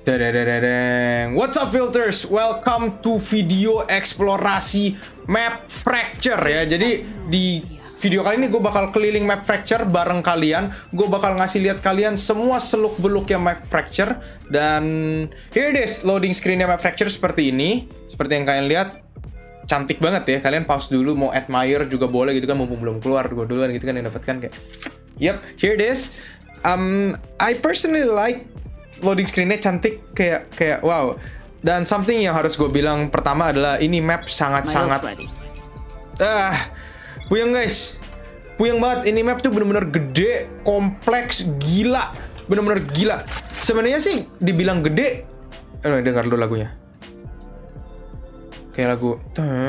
Dadadadadang. What's up filters? Welcome to video eksplorasi map Fracture ya. Jadi di video kali ini gue bakal keliling map Fracture bareng kalian. Gue bakal ngasih lihat kalian semua seluk-beluknya map Fracture. Dan here it is, loading screennya map Fracture seperti ini. Seperti yang kalian lihat, cantik banget ya. Kalian pause dulu, mau admire juga boleh gitu kan, mumpung belum keluar. Gue duluan gitu kan yang dapatkan kayak. Yep, here it is. I personally like loading screennya cantik, kayak wow. Dan something yang harus gue bilang pertama adalah ini map sangat-sangat puyeng guys, puyeng banget. Ini map tuh bener-bener gede, kompleks, gila, bener-bener gila. Sebenarnya sih dibilang gede, dengar dulu lagunya, kayak lagu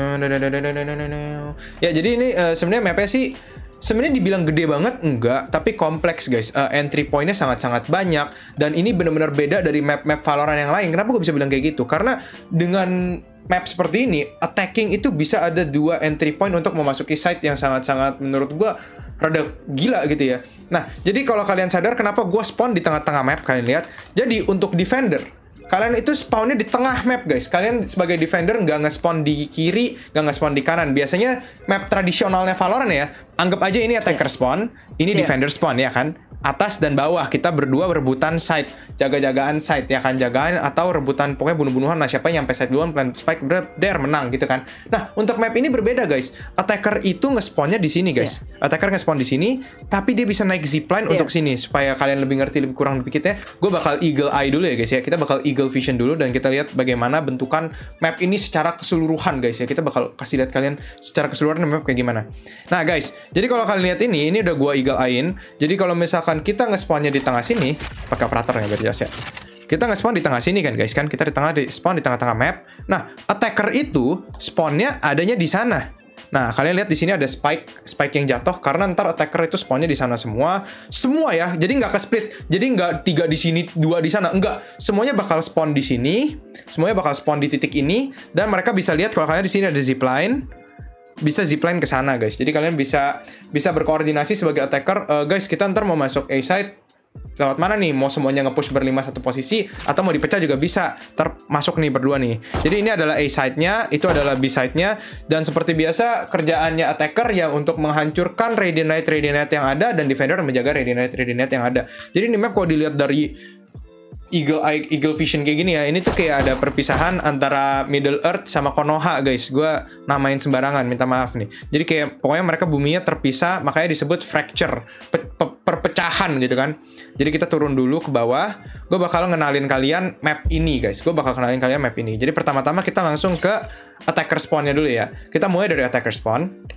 ya. Jadi ini sebenarnya mapnya sih sebenarnya dibilang gede banget enggak, tapi kompleks guys. Entry point-nya sangat-sangat banyak, dan ini benar-benar beda dari map-map Valorant yang lain. Kenapa gue bisa bilang kayak gitu? Karena dengan map seperti ini, attacking itu bisa ada 2 entry point untuk memasuki site yang sangat-sangat menurut gue rada gila gitu ya. Nah, jadi kalau kalian sadar kenapa gue spawn di tengah-tengah map, kalian lihat. Jadi untuk defender, kalian itu spawnnya di tengah map guys. Kalian sebagai defender nggak nge-spawn di kiri, nggak nge-spawn di kanan. Biasanya map tradisionalnya Valorant ya, anggap aja ini attacker spawn, ini defender spawn ya kan. Atas dan bawah kita berdua berebutan site, jaga-jagaan site ya kan, jagaan atau rebutan, pokoknya bunuh-bunuhan lah, siapa yang sampai site duluan plan spike der menang gitu kan. Nah, untuk map ini berbeda guys. Attacker itu nge-spawnnya di sini guys. Attacker nge-spawn di sini, tapi dia bisa naik zipline untuk sini. Supaya kalian lebih ngerti lebih kurang lebih kita, gue bakal eagle eye dulu ya guys ya. Kita bakal eagle vision dulu dan kita lihat bagaimana bentukan map ini secara keseluruhan guys ya. Kita bakal kasih lihat kalian secara keseluruhan map kayak gimana. Nah guys, jadi kalau kalian lihat ini udah gua eagle eye-in. Jadi kalau misalkan kita nge-spawnnya di tengah sini, pakai operatornya biar jelas ya. Kita nge-spawn di tengah sini kan guys kan, kita spawn di tengah-tengah map. Nah, attacker itu spawnnya adanya di sana. Nah, kalian lihat di sini ada spike yang jatuh karena ntar attacker itu spawnnya di sana semua ya. Jadi nggak ke split. Jadi nggak 3 di sini, 2 di sana. Enggak. Semuanya bakal spawn di sini. Semuanya bakal spawn di titik ini, dan mereka bisa lihat kalau kalian di sini ada zipline. Bisa zipline ke sana guys. Jadi kalian bisa berkoordinasi sebagai attacker. Guys, kita ntar mau masuk A site lewat mana nih? Mau semuanya nge-push berlima satu posisi, atau mau dipecah juga bisa. Termasuk nih berdua nih. Jadi ini adalah A site-nya, itu adalah B site-nya. Dan seperti biasa kerjaannya attacker ya untuk menghancurkan Radiant yang ada, dan defender menjaga Radiant yang ada. Jadi ini map kalau dilihat dari eagle vision kayak gini ya, ini tuh kayak ada perpisahan antara Middle Earth sama Konoha guys. Gue namain sembarangan, minta maaf nih. Jadi kayak pokoknya mereka buminya terpisah, makanya disebut fracture, perpecahan gitu kan. Jadi kita turun dulu ke bawah. Gue bakal ngenalin kalian map ini guys. Jadi pertama-tama kita langsung ke attacker spawnnya dulu ya. Kita mulai dari attacker spawn.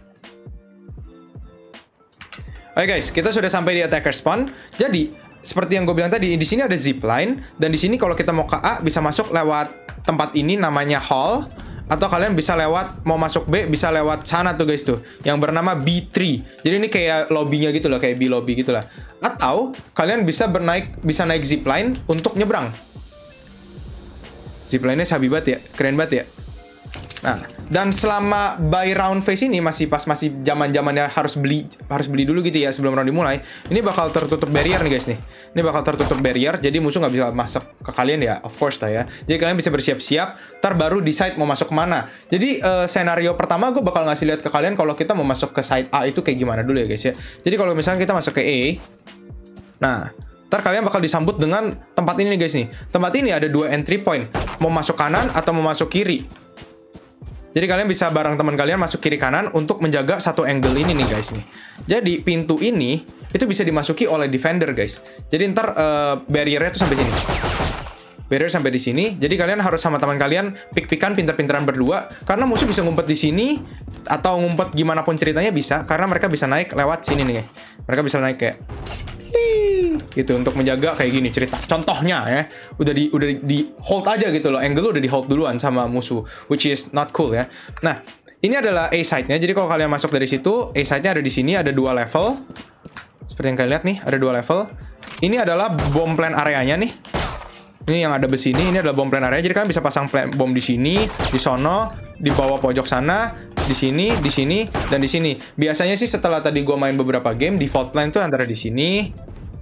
Oke guys, kita sudah sampai di attacker spawn. Jadi seperti yang gue bilang tadi, di sini ada zipline, dan di sini kalau kita mau ke A bisa masuk lewat tempat ini namanya hall, atau kalian bisa lewat, mau masuk B bisa lewat sana tuh guys tuh, yang bernama B3. Jadi ini kayak lobbynya gitu loh, kayak B lobby gitu lah. Atau kalian bisa naik zipline untuk nyebrang. Zipline-nya sabi banget ya, keren banget ya. Nah, dan selama buy round phase ini masih zaman-zamannya harus beli dulu gitu ya sebelum round dimulai. Ini bakal tertutup barrier nih guys nih. Ini bakal tertutup barrier, jadi musuh nggak bisa masuk ke kalian ya, of course lah ya. Jadi kalian bisa bersiap-siap, ntar baru decide mau masuk kemana. Jadi senario pertama gue bakal ngasih lihat ke kalian kalau kita mau masuk ke side A itu kayak gimana dulu ya guys ya. Jadi kalau misalnya kita masuk ke A, nah ntar kalian bakal disambut dengan tempat ini nih guys nih. Tempat ini ada 2 entry point, mau masuk kanan atau mau masuk kiri. Jadi kalian bisa bareng teman kalian masuk kiri kanan untuk menjaga satu angle ini nih guys nih. Jadi pintu ini itu bisa dimasuki oleh defender guys. Jadi ntar barriernya tuh sampai sini. Barrier sampai di sini. Jadi kalian harus sama teman kalian pik-pikan pinter-pinteran berdua, karena musuh bisa ngumpet di sini atau ngumpet gimana pun ceritanya bisa, karena mereka bisa naik lewat sini nih. Mereka bisa naik kayak gitu untuk menjaga kayak gini cerita. Contohnya ya, udah di hold aja gitu loh. Angle udah di hold duluan sama musuh, which is not cool ya. Nah, ini adalah A site-nya. Jadi kalau kalian masuk dari situ, A site-nya ada di sini, ada 2 level. Seperti yang kalian lihat nih, ada 2 level. Ini adalah bomb plant areanya nih. Ini yang ada besi ini adalah bomb plant area. Jadi kalian bisa pasang bom di sini, di sono, di bawah pojok sana, di sini, dan di sini. Biasanya sih setelah tadi gue main beberapa game, default plan tuh antara di sini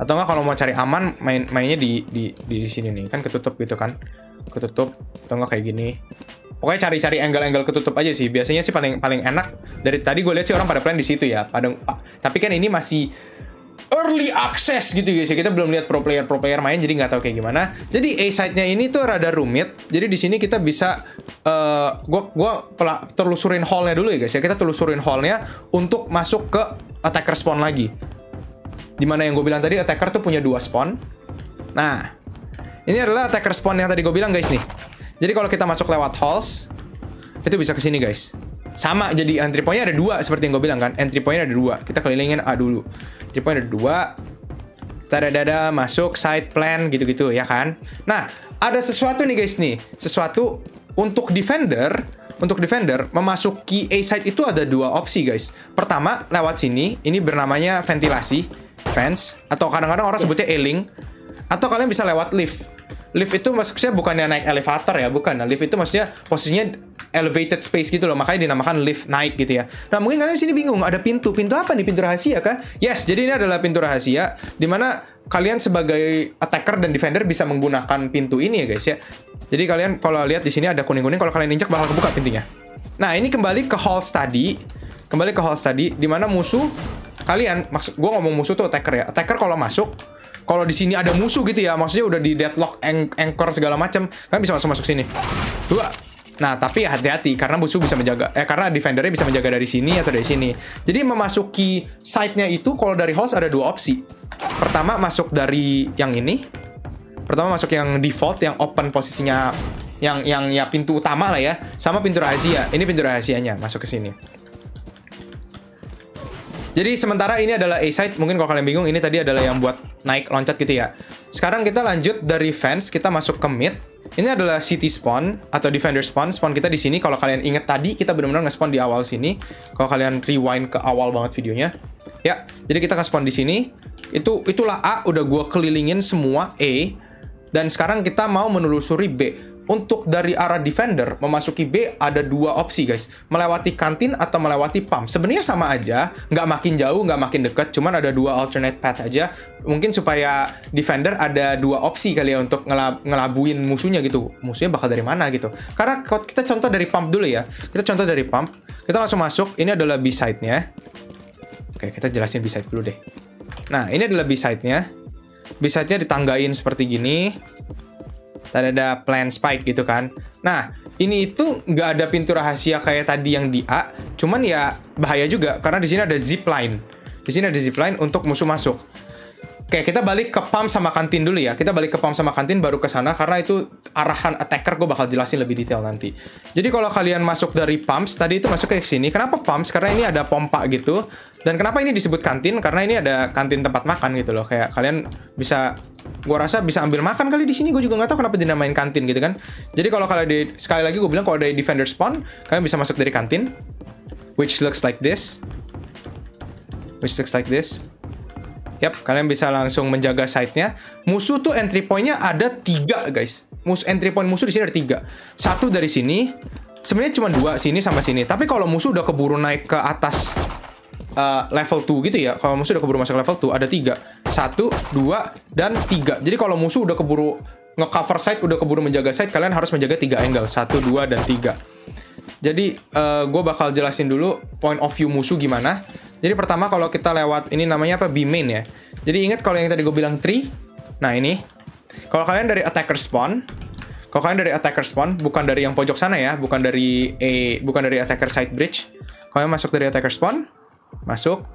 Atau enggak kalau mau cari aman mainnya di sini nih. Kan ketutup gitu kan. Ketutup atau enggak kayak gini. Pokoknya cari-cari angle-angle ketutup aja sih. Biasanya sih paling enak. Dari tadi gue lihat sih orang pada plan di situ ya. Tapi kan ini masih early access gitu guys ya. Kita belum lihat pro player main, jadi nggak tahu kayak gimana. Jadi A side-nya ini tuh rada rumit. Jadi di sini kita bisa gua telusurin hall-nya dulu ya guys ya. Kita telusurin hall-nya untuk masuk ke attacker spawn lagi. Dimana yang gue bilang tadi attacker tuh punya 2 spawn. Nah, ini adalah attacker spawn yang tadi gue bilang guys nih. Jadi kalau kita masuk lewat halls, itu bisa ke sini guys. Sama, jadi entry point-nya ada 2 seperti yang gue bilang kan. Entry point-nya ada 2. Kita kelilingin A dulu. Entry point ada 2. Tadadada, masuk side plan gitu-gitu ya kan. Nah, ada sesuatu nih guys nih. Sesuatu untuk defender memasuki A side itu ada 2 opsi guys. Pertama, lewat sini. Ini bernamanya ventilasi, fence, atau kadang-kadang orang sebutnya A-link. Atau kalian bisa lewat lift. Lift itu maksudnya bukannya naik elevator ya, bukan. Nah, lift itu maksudnya posisinya elevated space gitu loh, makanya dinamakan lift naik gitu ya. Nah, mungkin kalian di sini bingung, ada pintu apa nih? Pintu rahasia kah? Yes, jadi ini adalah pintu rahasia dimana kalian sebagai attacker dan defender bisa menggunakan pintu ini ya guys ya. Jadi kalian kalau lihat di sini ada kuning-kuning, kalau kalian injak bakal kebuka pintunya. Nah, ini kembali ke halls tadi, dimana musuh kalian, maksud gue ngomong musuh tuh attacker ya. Attacker kalau masuk, kalau di sini ada musuh gitu ya, maksudnya udah di deadlock, anchor segala macam, kan bisa masuk sini. 2. Nah, tapi hati-hati karena musuh bisa menjaga, karena defendernya bisa menjaga dari sini atau dari sini. Jadi memasuki side-nya itu kalau dari host ada 2 opsi. Pertama masuk dari yang ini. Pertama masuk yang default, yang open posisinya, yang ya pintu utama lah ya, sama pintu rahasia. Ini pintu rahasianya masuk ke sini. Jadi sementara ini adalah A side, mungkin kalau kalian bingung ini tadi adalah yang buat naik loncat gitu ya. Sekarang kita lanjut dari fence, kita masuk ke mid. Ini adalah city spawn atau defender spawn. Spawn kita di sini. Kalau kalian ingat tadi kita benar-benar nge-spawn di awal sini. Kalau kalian rewind ke awal banget videonya. Ya, jadi kita nge-spawn di sini. Itulah A, udah gua kelilingin semua A. Dan sekarang kita mau menelusuri B. Untuk dari arah defender memasuki B ada 2 opsi guys, melewati kantin atau melewati pump. Sebenarnya sama aja, nggak makin jauh nggak makin dekat, cuman ada 2 alternate path aja. Mungkin supaya defender ada 2 opsi kali ya untuk ngelabuin musuhnya gitu. Musuhnya bakal dari mana gitu. Karena kita contoh dari pump dulu ya. Kita contoh dari pump, kita langsung masuk. Ini adalah B side-nya. Oke, kita jelasin B side dulu deh. Nah, ini adalah B side-nya. B side-nya ditanggain seperti gini. Ada plan spike gitu kan. Nah, ini itu nggak ada pintu rahasia kayak tadi yang di A, cuman ya bahaya juga karena di sini ada zip line. Di sini ada zip line untuk musuh masuk. Oke, kita balik ke pump sama kantin dulu ya. Kita balik ke pump sama kantin baru ke sana karena itu arahan attacker, gue bakal jelasin lebih detail nanti. Jadi kalau kalian masuk dari pumps, tadi itu masuk ke sini. Kenapa pumps? Karena ini ada pompa gitu. Dan kenapa ini disebut kantin? Karena ini ada kantin tempat makan gitu loh. Kayak kalian bisa, gue rasa bisa ambil makan kali di sini. Gue juga nggak tahu kenapa dinamain kantin gitu kan. Jadi kalau kalian sekali lagi gue bilang kalau ada defender spawn, kalian bisa masuk dari kantin, which looks like this. Yap, kalian bisa langsung menjaga site-nya. Musuh tuh entry point-nya ada 3 guys. Entry point musuh di sini ada 3. 1 dari sini. Sebenarnya cuma 2, sini sama sini. Tapi kalau musuh udah keburu naik ke atas level 2 gitu ya. Kalau musuh udah keburu masuk level 2 ada 3. 1, 2, dan 3. Jadi kalau musuh udah keburu nge-cover site, udah keburu menjaga site, kalian harus menjaga 3 angle. 1, 2, dan 3. Jadi gue bakal jelasin dulu point of view musuh gimana. Jadi pertama kalau kita lewat ini namanya apa? B main ya. Jadi ingat kalau yang tadi gue bilang tree. Nah ini. Kalau kalian dari attacker spawn, bukan dari yang pojok sana ya, bukan dari attacker side bridge. Kalian masuk dari attacker spawn, masuk.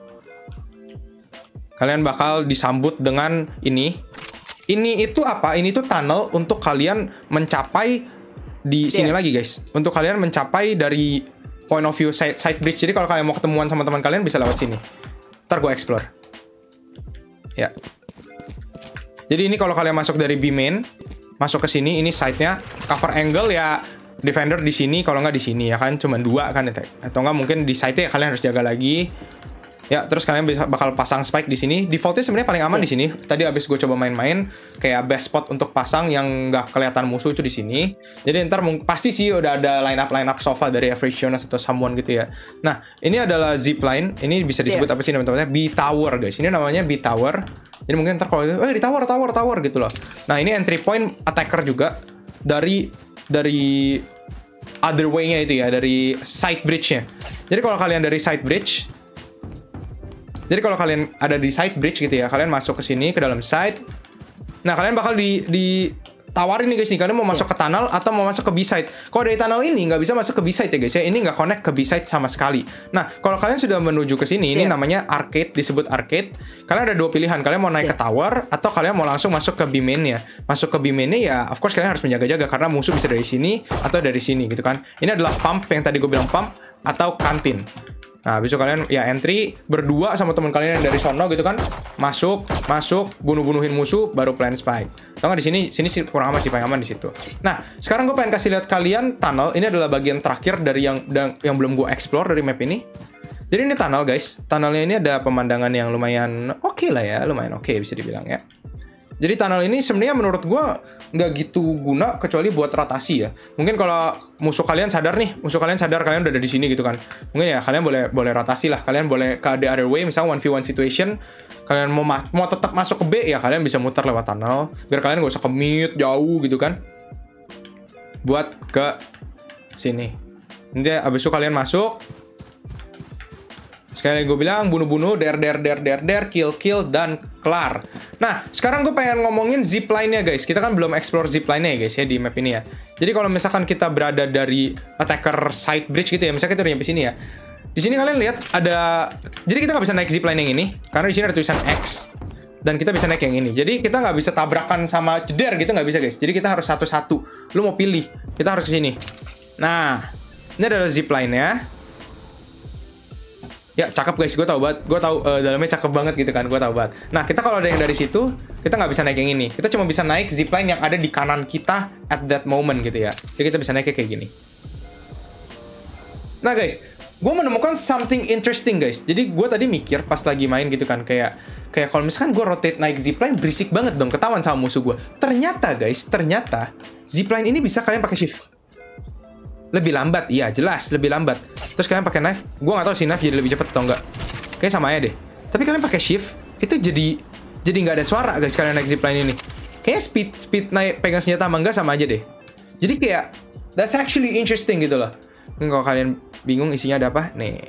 Kalian bakal disambut dengan ini. Ini itu apa? Ini tuh tunnel untuk kalian mencapai di sini lagi guys. Untuk kalian mencapai dari point of view side bridge. Jadi kalau kalian mau ketemuan sama teman kalian bisa lewat sini. Ntar gue explore. Ya. Jadi ini kalau kalian masuk dari B main, masuk ke sini, ini side-nya cover angle ya defender di sini, kalau nggak di sini ya kan, cuma 2 kan, atau nggak mungkin di side-nya kalian harus jaga lagi. Ya, terus kalian bakal pasang spike di sini. Defaultnya sebenarnya paling aman di sini. Tadi abis gue coba main-main, kayak best spot untuk pasang yang nggak kelihatan musuh itu di sini. Jadi ntar pasti sih udah ada line up sofa dari Average Jonas atau someone gitu ya. Nah, ini adalah zipline. Ini bisa disebut apa sih teman-teman? B-Tower guys. Ini namanya B-Tower. Jadi mungkin ntar kalau itu, di tower gitu loh. Nah, ini entry point attacker juga dari other way-nya itu ya, dari side bridge-nya. Jadi kalau kalian dari side bridge, jadi kalau kalian ada di side bridge gitu ya, kalian masuk ke sini ke dalam side. Nah, kalian bakal ditawarin nih guys nih, kalian mau masuk ke tunnel atau mau masuk ke B-side. Kalau dari tunnel ini nggak bisa masuk ke B-side ya guys ya, ini nggak connect ke B-side sama sekali. Nah, kalau kalian sudah menuju ke sini, ini namanya arcade, disebut arcade. Kalian ada dua pilihan, kalian mau naik ke tower atau kalian mau langsung masuk ke B-main-nya. Masuk ke B-main-nya ya, of course kalian harus menjaga-jaga karena musuh bisa dari sini atau dari sini gitu kan. Ini adalah pump yang tadi gue bilang pump atau kantin. Nah, besok kalian ya entry berdua sama teman kalian yang dari sono gitu kan. Masuk, bunuh-bunuhin musuh baru plan spike. Tahu nggak di sini sih kurang aman sih, paling aman di situ. Nah, sekarang gue pengen kasih lihat kalian tunnel. Ini adalah bagian terakhir dari yang belum gue explore dari map ini. Jadi ini tunnel guys. Tunnelnya ini ada pemandangan yang lumayan oke lah ya, lumayan oke bisa dibilang ya. Jadi tunnel ini sebenarnya menurut gue nggak gitu guna kecuali buat rotasi ya. Mungkin kalau musuh kalian sadar kalian udah ada di sini gitu kan. Mungkin ya kalian boleh rotasi lah. Kalian boleh ke the other way, misalnya 1v1 situation. Kalian mau tetap masuk ke B ya kalian bisa muter lewat tunnel. Biar kalian nggak usah ke mid jauh gitu kan. Buat ke sini. Nanti abis itu kalian masuk. Sekali gue bilang bunuh-bunuh, kill, dan kelar. Nah, sekarang gue pengen ngomongin zipline-nya guys. Kita kan belum explore zipline-nya ya guys ya di map ini ya. Jadi kalau misalkan kita berada dari attacker side bridge gitu ya, misalkan kita udah nyampe sini ya. Di sini kalian lihat ada, jadi kita nggak bisa naik zipline yang ini karena di sini ada tulisan X. Dan kita bisa naik yang ini. Jadi kita nggak bisa tabrakan sama jeder gitu, nggak bisa guys. Jadi kita harus satu-satu. Lu mau pilih, kita harus ke sini. Nah, ini adalah zipline-nya. Ya, cakep guys, gue tahu banget. Gue tahu dalamnya cakep banget gitu kan, gue tahu banget. Nah, kita kalau ada yang dari situ, kita nggak bisa naik yang ini. Kita cuma bisa naik zipline yang ada di kanan kita at that moment gitu ya. Jadi kita bisa naiknya kayak gini. Nah guys, gue menemukan something interesting guys. Jadi gue tadi mikir pas lagi main gitu kan, kayak kalau misalkan gue rotate naik zipline berisik banget dong, ketahuan sama musuh gue. Ternyata guys, zipline ini bisa kalian pakai shift. Lebih lambat, iya jelas lebih lambat. Terus kalian pakai knife, gue nggak tahu sih knife jadi lebih cepat atau enggak. Kayak sama aja deh. Tapi kalian pakai shift, itu jadi nggak ada suara guys kalian naik zipline ini. Kayak speed naik pegang senjata sama enggak sama aja deh. Jadi kayak that's actually interesting gitu loh. Mungkin kalau kalian bingung isinya ada apa, nih.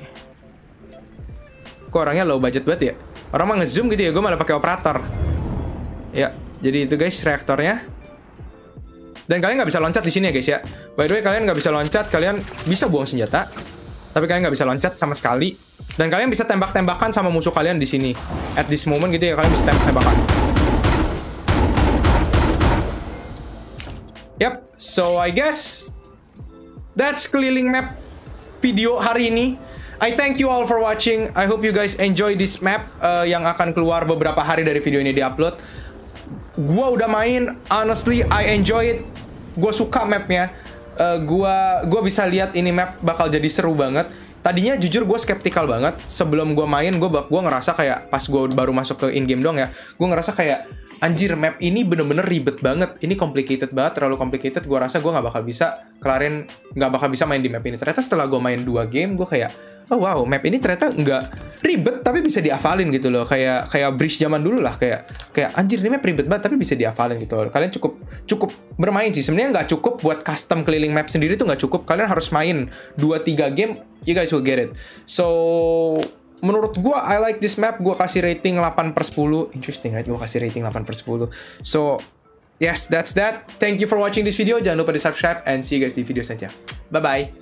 Kok orangnya low budget banget ya? Orang mah ngezoom gitu ya, gue malah pakai operator. Ya, jadi itu guys reaktornya. Dan kalian nggak bisa loncat di sini ya guys ya. By the way, kalian nggak bisa loncat, kalian bisa buang senjata, tapi kalian nggak bisa loncat sama sekali. Dan kalian bisa tembak-tembakan sama musuh kalian di sini. At this moment gitu ya, kalian bisa tembak-tembakan. Yap, so I guess that's keliling map video hari ini. I thank you all for watching. I hope you guys enjoy this map yang akan keluar beberapa hari dari video ini diupload. Gua udah main, honestly I enjoy it. Gue suka mapnya. Gua bisa lihat ini map bakal jadi seru banget. Tadinya jujur gue skeptikal banget. Sebelum gue main, gue ngerasa kayak pas gue baru masuk ke in-game dong ya, gue ngerasa kayak anjir map ini bener-bener ribet banget. Ini complicated banget, terlalu complicated. Gue rasa gue nggak bakal bisa kelarin, nggak bakal bisa main di map ini. Ternyata setelah gue main 2 game, gue kayak oh wow, map ini ternyata nggak ribet tapi bisa diafalin gitu loh. Kayak Breach zaman dulu lah, kayak anjir ini map ribet banget tapi bisa diafalin gitu loh. Kalian cukup bermain sih. Sebenarnya nggak cukup buat custom keliling map sendiri tuh nggak cukup. Kalian harus main 2-3 game, you guys will get it. So menurut gua I like this map. Gua kasih rating 8/10. Interesting right? Gua kasih rating 8/10. So yes, that's that. Thank you for watching this video. Jangan lupa di subscribe and see you guys di video selanjutnya. Bye bye.